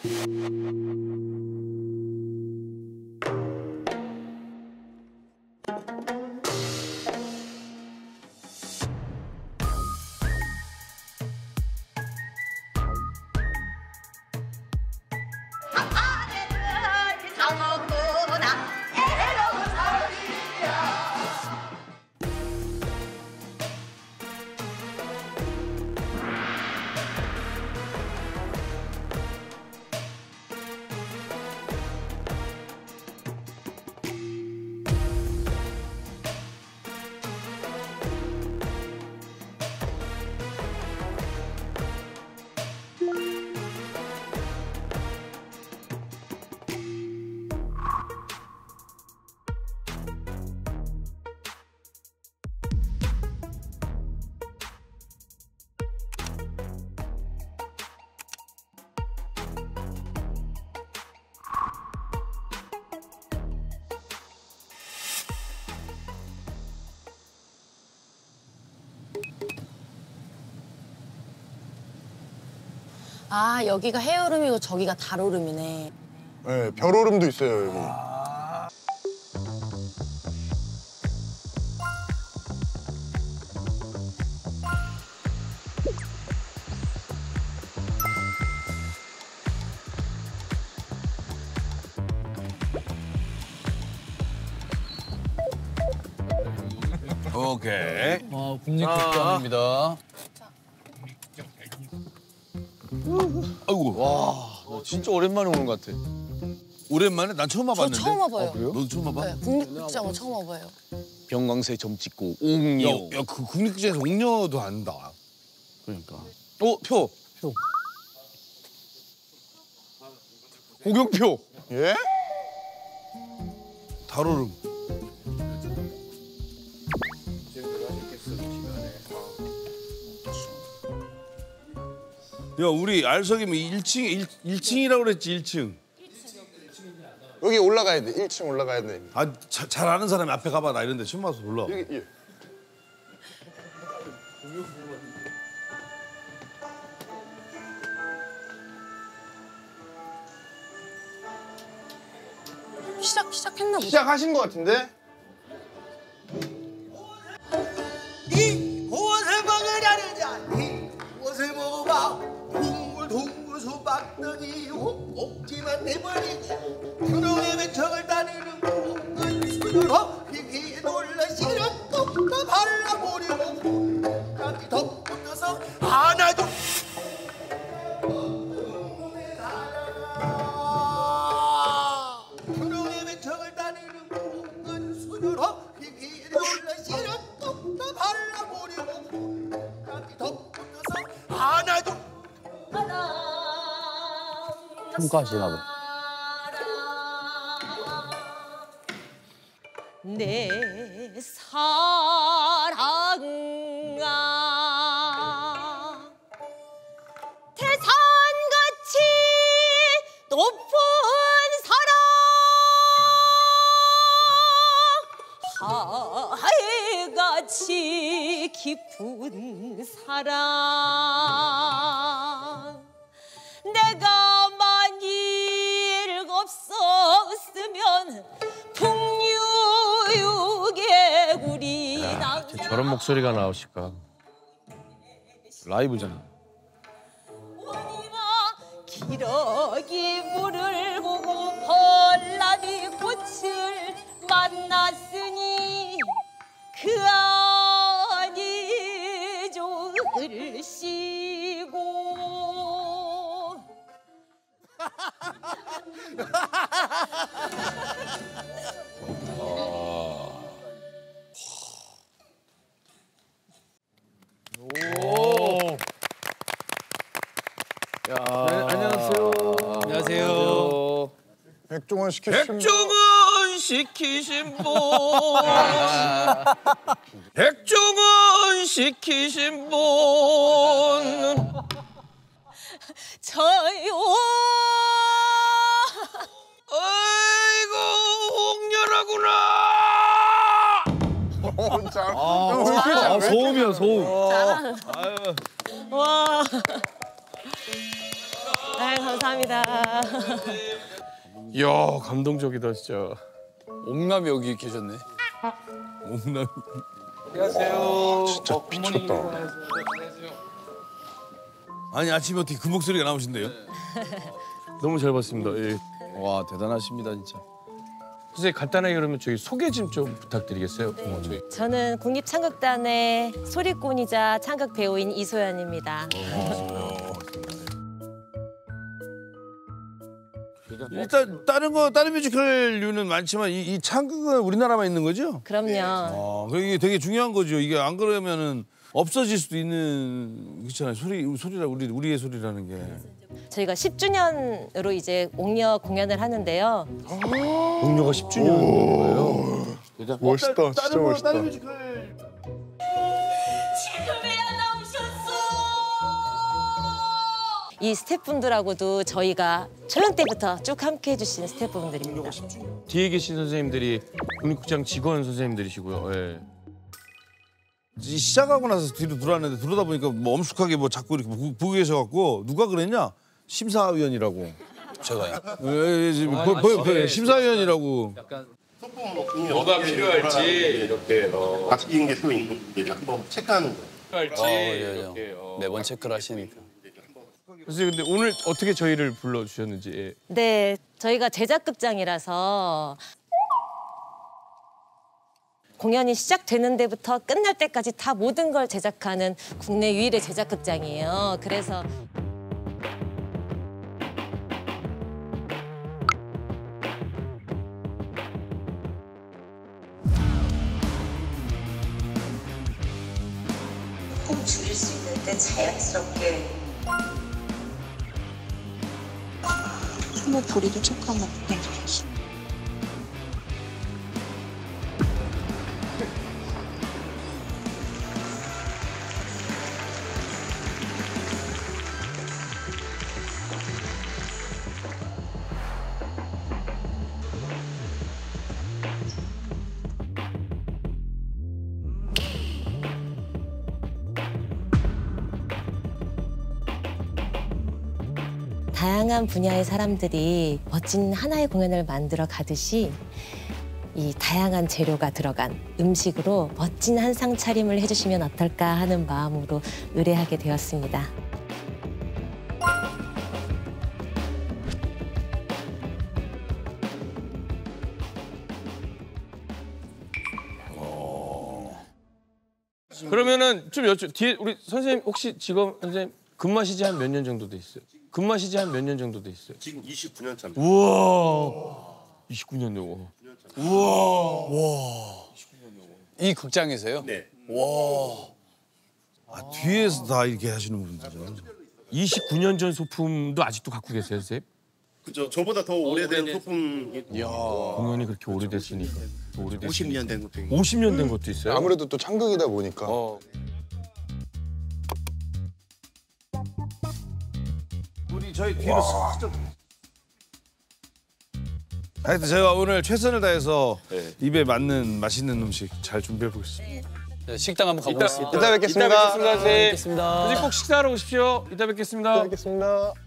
아, 여기가 해오름이고 저기가 달오름이네. 네, 별오름도 있어요, 여기. 오케이. 국립극장입니다. 아이고. 와, 너 진짜 오랜만에 오는 것 같아. 오랜만에? 난 처음 저 와봤는데. 처음 와봐요. 그래요? 너도 처음 와봐? 네, 국립극장은 처음 와봐요. 병광세 점 찍고 옥녀. 야, 그 국립극장에서 옥녀도 안다. 그러니까. 표. 고경표. 예? 달오름. 야, 우리 알석이면 1층이라고 그랬지, 1층. 여기 올라가야 돼. 1층 올라가야 돼. 아, 잘 아는 사람이 앞에 가봐. 나 이런 데 처음 와서 몰라. 여기, 예. 시작했나 보다. 시작하신 것 같은데? 이 무엇을 먹으려느냐 이 무엇을 먹어봐 둥글둥글 수박떡이 옥지만 내버리고 그놈의 배척을 다니는 은수를 피기에 놀라 시럽도 발라버리고 까지 덮어서 안아줘 그놈의 배척을 다니는 은수를 피기에 놀라 시럽도 발라버리고 까지 덮어서 안아줘 평가하시나 봐. 내 사랑아 태산같이 높은 사랑 하늘같이 깊은 사랑 내가 만일 없었으면 풍류유개구리 저런 목소리가 나오실까? 라이브잖아. 기러기 물을 보고 벌나비 꽃을 만났으니 그 안이 좋을시고 안녕하세요. 안녕하세요. 백종원 시키신 백종원 시키신 분. 백종원 시키신 분. 저요 아이고, 홍련하구나. 왜 이렇게 잘해? 소음이야, 소음. 와. 아유, 감사합니다. 감사합니다. 이야 감동적이다 진짜. 옥남이 여기 계셨네. 옥남. 진짜 미쳤다. 아니 아침에 어떻게 그 목소리가 나오신대요? 너무 잘 봤습니다. 예. 와 대단하십니다 진짜. 선생님 간단하게 그러면 저희 소개 좀 부탁드리겠어요? 저희. 저는 국립창극단의 소리꾼이자 창극 배우인 이소연입니다. 일단 다른 뮤지컬류는 많지만 이 창극은 우리나라만 있는 거죠? 그럼요. 그리고 이게 되게 중요한 거죠. 이게 안 그러면은 없어질 수도 있는 그렇잖아요. 소리라 우리의 소리라는 게. 저희가 10주년으로 이제 옥녀 공연을 하는데요. 동료가 10주년 된 거예요. 멋있다. 진짜 멋있다. 다른 뮤지컬 이 스태프분들하고도 저희가 초연 때부터 쭉 함께 해주신 스태프분들입니다. 뒤에 계신 선생님들이 국립극장 직원 선생님들이시고요. 예. 시작하고 나서 뒤로 돌아왔는데 들어다 보니까 뭐 엄숙하게 뭐 자꾸 이렇게 보고 계셔갖고 누가 그랬냐? 심사위원이라고. 제가요. 예, 지금 심사위원이라고. 뭐가 필요할지 이렇게 바뀐 게 또 있는데 한번 체크하는 거예요. 매번 체크를 하시니까. 선생님 근데 오늘 어떻게 저희를 불러주셨는지. 예. 네, 저희가 제작극장이라서 공연이 시작되는 데부터 끝날 때까지 다 모든 걸 제작하는 국내 유일의 제작극장이에요. 그래서 꼭 줄일 수 있는데 자연스럽게 숨을 부리도 잠깐만 다양한 분야의 사람들이 멋진 하나의 공연을 만들어 가듯이 이 다양한 재료가 들어간 음식으로 멋진 한상 차림을 해주시면 어떨까 하는 마음으로 의뢰하게 되었습니다. 그러면은 좀 뒤에 우리 선생님 혹시 직업 선생님 근무하시지 한 몇 년 정도 돼 있어요? 근무하시지 한 몇 년 정도 돼 있어요? 지금 29년 차입니다. 우와. 29년요. 우와. 이 극장에서요? 네. 아, 뒤에서 다 이렇게 하시는 분들이죠. 29년 전 소품도 아직도 갖고 계세요, 선생님? 그죠. 저보다 더 오래된 소품이 공연이 그렇게 오래됐으니까. 50년 된 것도 50년 된 것도 있어요? 아무래도 또 창극이다 보니까 우리 저희 뒤로 슬쩍. 하여튼 제가 오늘 최선을 다해서 입에 맞는 맛있는 음식 잘 준비해 보겠습니다. 네, 식당 한번 가보겠습니다. 이따 뵙겠습니다. 선생님. 뵙겠습니다. 선생님 꼭 식사하러 오십시오. 이따 뵙겠습니다. 뵙겠습니다.